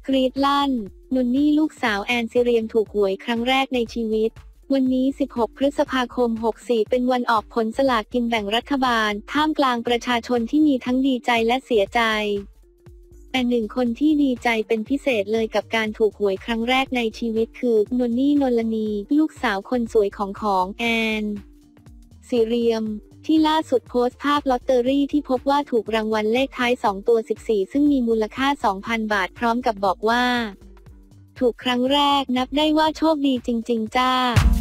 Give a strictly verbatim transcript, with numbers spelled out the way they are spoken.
กรีดลั่นนนนี่ลูกสาวแอนซิเรียมถูกหวยครั้งแรกในชีวิตวันนี้สิบหกพฤษภาคมหกสี่เป็นวันออกผลสลากกินแบ่งรัฐบาลท่ามกลางประชาชนที่มีทั้งดีใจและเสียใจแต่หนึ่งคนที่ดีใจเป็นพิเศษเลยกับการถูกหวยครั้งแรกในชีวิตคือนนนี่นนลนีลูกสาวคนสวยของของแอนซิเรียมที่ล่าสุดโพสต์ภาพลอตเตอรี่ที่พบว่าถูกรางวัลเลขท้ายสองตัวสิบสี่ซึ่งมีมูลค่า สองพัน บาทพร้อมกับบอกว่าถูกครั้งแรกนับได้ว่าโชคดีจริงๆจ้า